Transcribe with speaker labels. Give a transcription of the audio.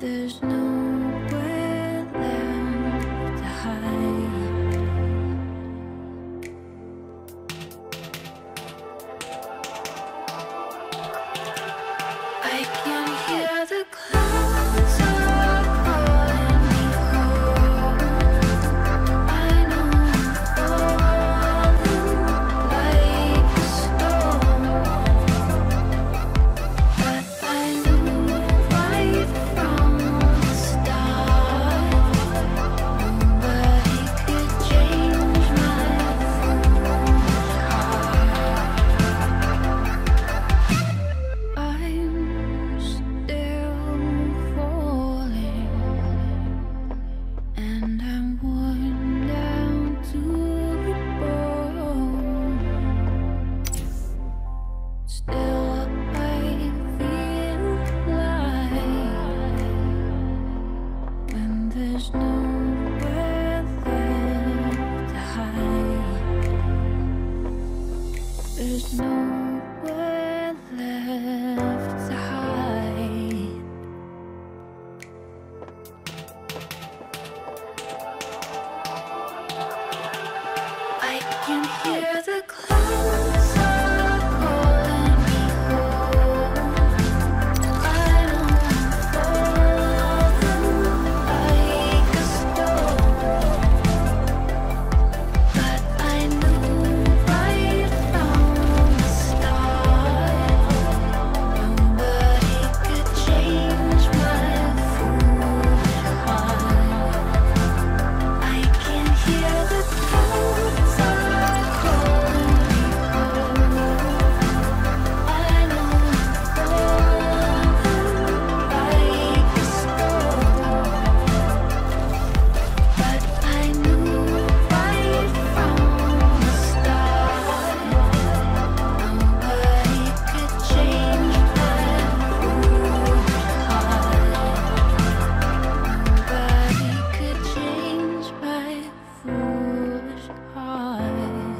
Speaker 1: There's nowhere left to hide. I can hear the clouds are calling me home. I know I'm falling like a stone, but I knew right from the start nobody could change my foolish heart. I'm still falling, and I'm worn down to the bone. Still, I feel like when there's nowhere left to hide. There's nowhere left to hide. I can hear the clouds are calling me home. I know I'm falling like a stone, but I knew right from the start nobody could change my foolish heart. I can hear the clouds are calling me home. I know I'm falling like a stone, but I knew right from the start nobody could change my foolish heart. Nobody could change my foolish heart.